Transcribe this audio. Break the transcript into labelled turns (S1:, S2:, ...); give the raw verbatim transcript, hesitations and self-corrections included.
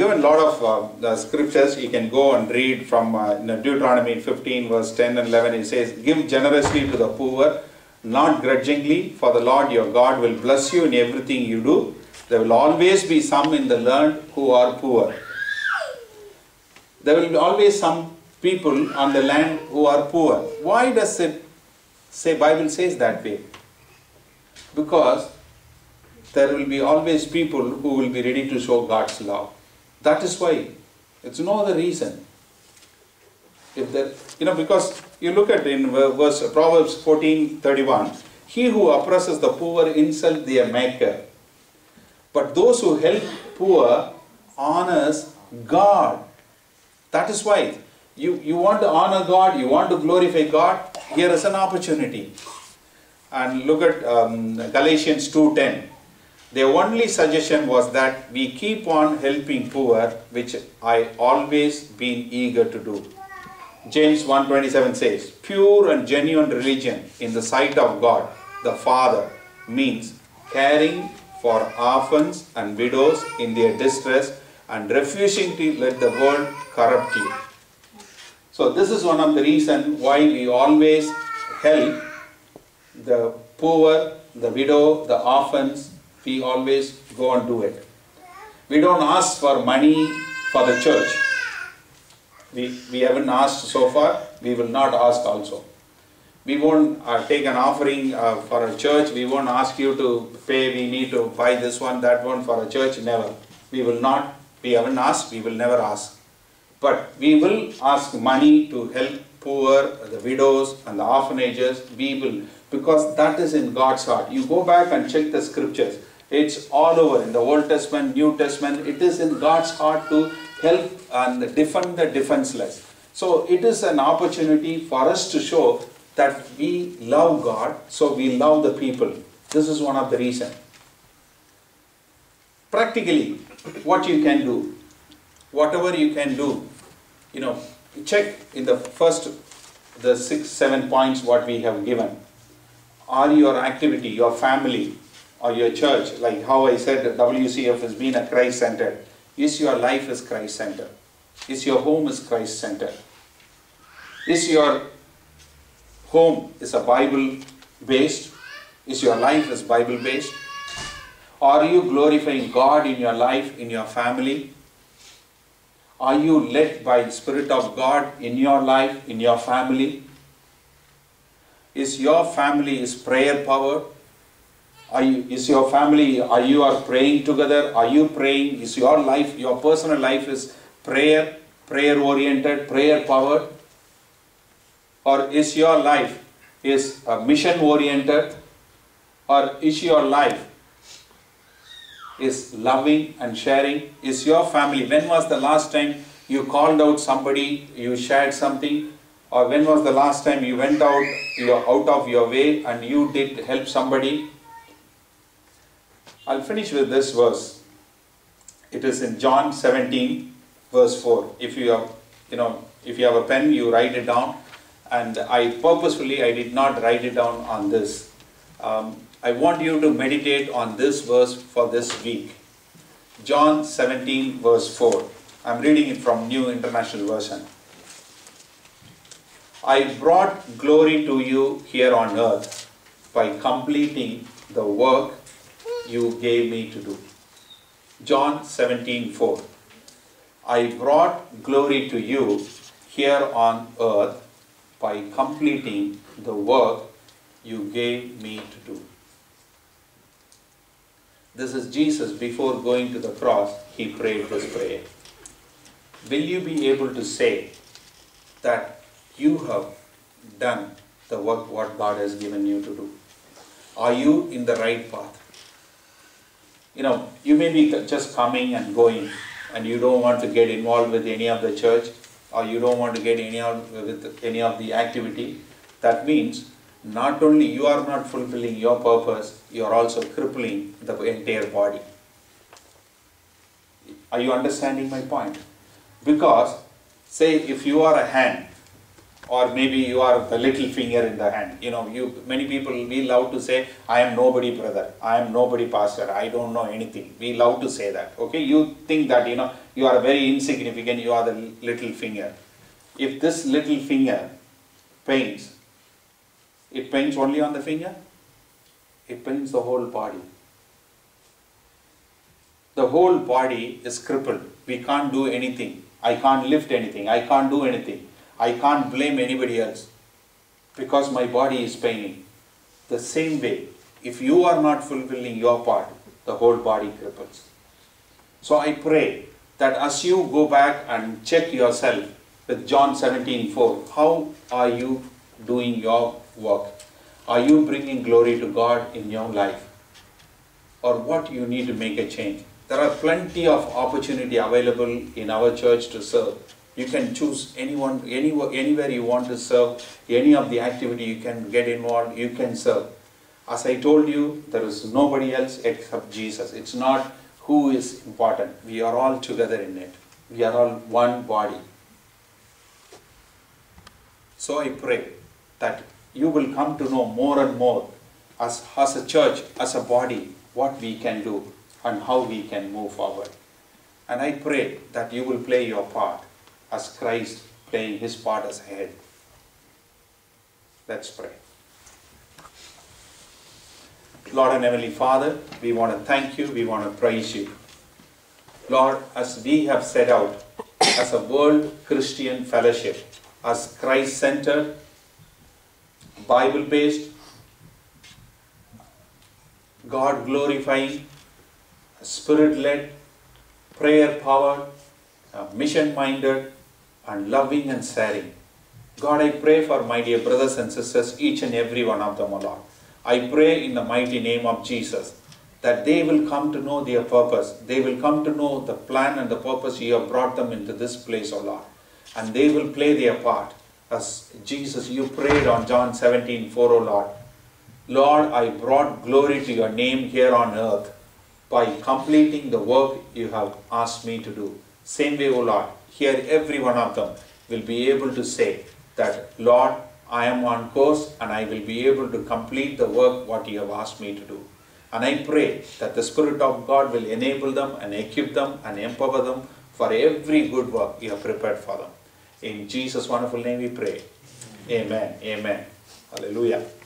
S1: given a lot of uh, the scriptures. You can go and read from uh, you know, Deuteronomy fifteen verse ten and eleven. It says, give generously to the poor, not grudgingly, for the Lord your God will bless you in everything you do. There will always be some in the land who are poor. There will be always some people on the land who are poor. Why does it say, Bible says that way? Because there will be always people who will be ready to show God's love. That is why. It's no other reason. If there, you know, because you look at in verse Proverbs fourteen thirty-one, he who oppresses the poor insults their maker, but those who help poor honors God. That is why you, you want to honor God, you want to glorify God, here is an opportunity. And look at um, Galatians two ten. Their only suggestion was that we keep on helping poor, which I always been eager to do. James one twenty-seven says, pure and genuine religion in the sight of God, the Father, means caring for orphans and widows in their distress and refusing to let the world corrupt you. So this is one of the reasons why we always help the poor, the widow, the orphans. We always go and do it. We don't ask for money for the church. We, we haven't asked so far. We will not ask also. We won't uh, take an offering uh, for a church. We won't ask you to pay. We need to buy this one, that one for a church. Never. We will not. We haven't asked. We will never ask. But we will ask money to help poor, the widows and the orphanages. We will, because that is in God's heart. You go back and check the scriptures. It's all over in the Old Testament, New Testament. It is in God's heart to help and defend the defenseless. So it is an opportunity for us to show that we love God, so we love the people. This is one of the reasons. Practically, what you can do, whatever you can do, you know, check in the first, the six, seven points what we have given. Are your activity, your family, or your church, like how I said W C F has been a Christ-centered. Is your life is Christ-centered? Is your home is Christ-centered? Is your home is a Bible-based? Is your life is Bible-based? Are you glorifying God in your life, in your family? Are you led by the Spirit of God in your life, in your family? Is your family is prayer powered? Are you, is your family, are you are praying together? Are you praying? Is your life, your personal life is prayer, prayer oriented, prayer powered? Or is your life is uh, mission oriented? Or is your life is loving and sharing? Is your family, when was the last time you called out somebody, you shared something? Or when was the last time you went out, you are out of your way and you did help somebody? I'll finish with this verse. It is in John seventeen, verse four. If you have, you know, if you have a pen, you write it down. And I purposefully, I did not write it down on this. Um, I want you to meditate on this verse for this week. John seventeen, verse four. I'm reading it from New International Version. I brought glory to you here on earth by completing the work you gave me to do. John seventeen, four. I brought glory to you here on earth by completing the work you gave me to do. This is Jesus before going to the cross. He prayed this prayer. Will you be able to say that you have done the work what God has given you to do? Are you in the right path? You know, you may be just coming and going and you don't want to get involved with any of the church, or you don't want to get any of, with any of the activity. That means not only you are not fulfilling your purpose, you are also crippling the entire body. Are you understanding my point? Because, say if you are a hand, or maybe you are the little finger in the hand. You know, you many people, we love to say, I am nobody brother, I am nobody pastor, I don't know anything. We love to say that. Okay, you think that, you know, You are very insignificant, you are the little finger. If this little finger pains, it pains only on the finger? It pains the whole body. The whole body is crippled. We can't do anything. I can't lift anything. I can't do anything. I can't blame anybody else because my body is paining. The same way, if you are not fulfilling your part, the whole body cripples. So I pray that as you go back and check yourself with John seventeen four, how are you doing your work? Are you bringing glory to God in your life? Or what you need to make a change? There are plenty of opportunity available in our church to serve. You can choose anyone, anywhere, anywhere you want to serve, any of the activity you can get involved, you can serve. As I told you, there is nobody else except Jesus. It's not who is important. We are all together in it. We are all one body. So I pray that you will come to know more and more as, as a church, as a body, what we can do and how we can move forward. And I pray that you will play your part as Christ playing his part as head. Let's pray. Lord and Heavenly Father, we want to thank you, we want to praise you. Lord, as we have set out as a World Christian Fellowship, as Christ-centered, Bible-based, God-glorifying, Spirit-led, prayer-powered, mission-minded, and loving and sharing. God, I pray for my dear brothers and sisters, each and every one of them, O Lord. I pray in the mighty name of Jesus that they will come to know their purpose. They will come to know the plan and the purpose you have brought them into this place, O Lord. And they will play their part. As Jesus, you prayed on John seventeen four, O Lord. Lord, I brought glory to your name here on earth by completing the work you have asked me to do. Same way, O Lord, here every one of them will be able to say that, Lord, I am on course and I will be able to complete the work what you have asked me to do. And I pray that the Spirit of God will enable them and equip them and empower them for every good work you have prepared for them. In Jesus' wonderful name we pray. Amen. Amen. Hallelujah.